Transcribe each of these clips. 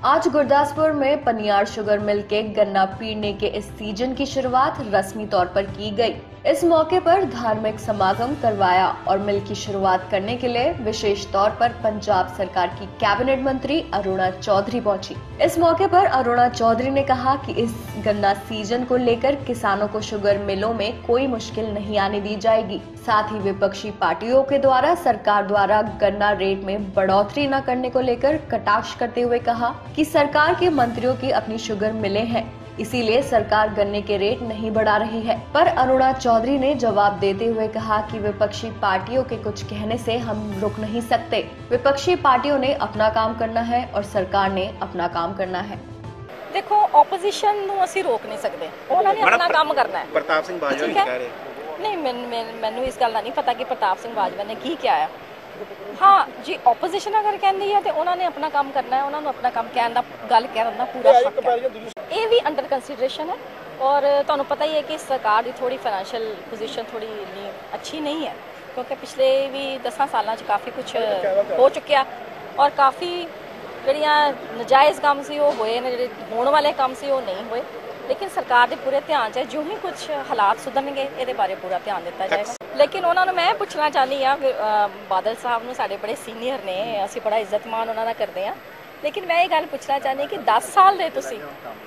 आज गुरदासपुर में पनियाद sugar mill के गन्ना पीड़ने के इस सीजन की शुरुआत रस्मी तौर पर की गई। इस मौके पर धार्मिक समागम करवाया और मिल की शुरुआत करने के लिए विशेष तौर पर पंजाब सरकार की कैबिनेट मंत्री अरुणा चौधरी पहुंची। इस मौके पर अरुणा चौधरी ने कहा कि इस गन्ना सीजन को लेकर किसानों को शुगर मिलों में कोई मुश्किल नहीं आने दी जाएगी। साथ ही विपक्षी पार्टियों के द्वारा सरकार द्वारा गन्ना रेट में बढ़ोतरी न करने को लेकर कटाक्ष करते हुए कहा कि सरकार के मंत्रियों की अपनी शुगर मिलें हैं, इसीलिए सरकार गन्ने के रेट नहीं बढ़ा रही है। पर अरुणा चौधरी ने जवाब देते हुए कहा कि विपक्षी पार्टियों के कुछ कहने से हम रुक नहीं सकते। विपक्षी पार्टियों ने अपना काम करना है और सरकार ने अपना काम करना है। देखो, ओपोजिशन ਨੂੰ ਅਸੀਂ रोक नहीं सकते, ਉਹਨਾਂ ਨੇ अपना काम करना है। प्रताप सिंह बाजवा क्या कह रहे? नहीं, मैनू इस गल का नहीं पता कि प्रताप सिंह बाजवा ने की क्या है। हाँ जी, ओपोजिशन अगर कहती है तो उन्होंने अपना काम करना है, उन्होंने अपना काम कहने गल कहने का पूरा हक है। ये भी अंडर कंसीडरेशन है और तुहानू पता ही है कि सरकार की थोड़ी फाइनैशियल पोजीशन थोड़ी अच्छी नहीं है, क्योंकि पिछले भी 10 सालों काफ़ी कुछ हो चुकिया और काफ़ी ਜਿਹੜੀਆਂ ਨਜਾਇਜ਼ ਕੰਮ ਸੀ ਉਹ ਹੋਏ ਨੇ, ਜਿਹੜੇ ਹੋਣ ਵਾਲੇ ਕੰਮ ਸੀ ਉਹ ਨਹੀਂ ਹੋਏ। लेकिन सरकार के पूरे ध्यान च जो ही कुछ हालात सुधरनगे ये बारे पूरा ध्यान दिता जाएगा। लेकिन उन्होंने मैं पूछना चाहती हाँ, बादल साहब साढ़े बड़े सीनियर ने, असी बड़ा इज्जत मान उन्होंने करते हैं, लेकिन मैं ये गल पूछना चाहती कि 10 साल दे तुसी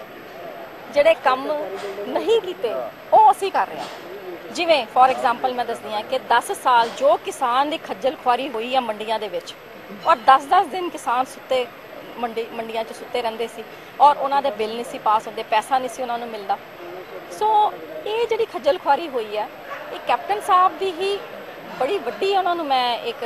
जिहड़े काम नहीं कीते वो असी कर रहे हैं। जिवें फॉर एग्जाम्पल मैं दसदी हाँ कि 10 साल जो किसान की खज्जल खुआरी हुई है मंडियां दे विच, और 10-10 दिन किसान सुते मंडियां च सुते रहंदे सी और उन्होंने बिल नहीं सी पास होंदे, पैसा नहीं सी उन्होंने मिलता। सो ये जिहड़ी खज्जल खुआरी हुई है ये कैप्टन साहब की ही बड़ी वड्डी उन्होंने मैं एक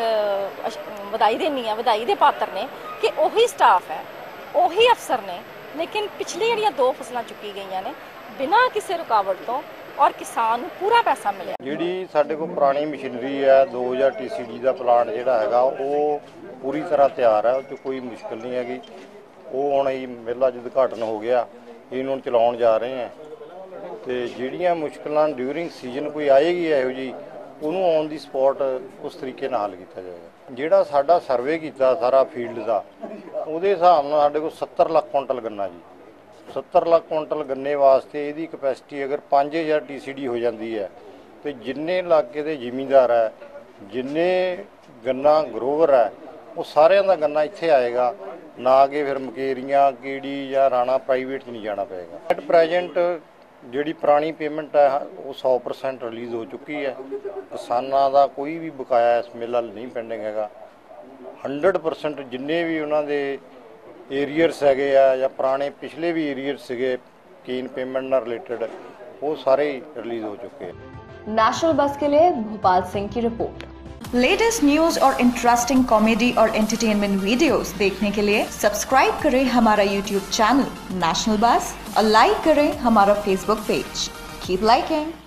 वधाई देनी है, वधाई दे पात्र ने कि उही स्टाफ है, उही अफसर ने, लेकिन पिछली जिहड़ियां 2 फसलां चुकी गई ने बिना किसी रुकावट तो और किसान को पूरा पैसा मिले। जी साढ़े को पुरानी मशीनरी है 2000 TCD का प्लांट जोड़ा है वो पूरी तरह तैयार है, उसमें कोई मुश्किल नहीं हैगी। वो हुण ही मिल अज उद्घाटन हो गया, इन्हों चलाउण जा रहे हैं। तो जिहड़ियां मुश्किलां ड्यूरिंग सीजन कोई आएगी इहो जी उन्होंने ऑन दी स्पॉट उस तरीके नाल हल किया जाएगा। जिहड़ा साडा सर्वे किया सारा फील्ड का उहदे हिसाब नाल साडे कोल 70 लाख कुंटल गन्ना जी, 70 लाख कुंटल गन्ने वास्ते इहदी कैपेसिटी अगर 5000 TCD हो जाती है तो जिन्ने इलाके के जिमींदार है, जिन्ने गन्ना ग्रोवर है, वो सारिਆਂ ਦਾ गन्ना इत्थे आएगा, ना कि फिर मकेरियां कीड़ी या राणा प्राइवेट नहीं जाना पेगा। एट प्रेजेंट जिहड़ी पुरानी पेमेंट है वो 100% रिलीज़ हो चुकी है। किसानां दा कोई भी बकाया इस मिल वाल नहीं पेंडिंग हैगा। 100% जिन्ने भी उन्होंने एरियर्स है या पुराने पिछले भी एरियर्स से केन पेमेंट नाल रिलेटेड वो सारे रिलीज़ हो चुके हैं। नेशनल बस के लिए भोपाल सिंह की रिपोर्ट। लेटेस्ट न्यूज और इंटरेस्टिंग कॉमेडी और एंटरटेनमेंट वीडियोस देखने के लिए सब्सक्राइब करें हमारा यूट्यूब चैनल नेशनल बस और लाइक करें हमारा फेसबुक पेज। Keep liking.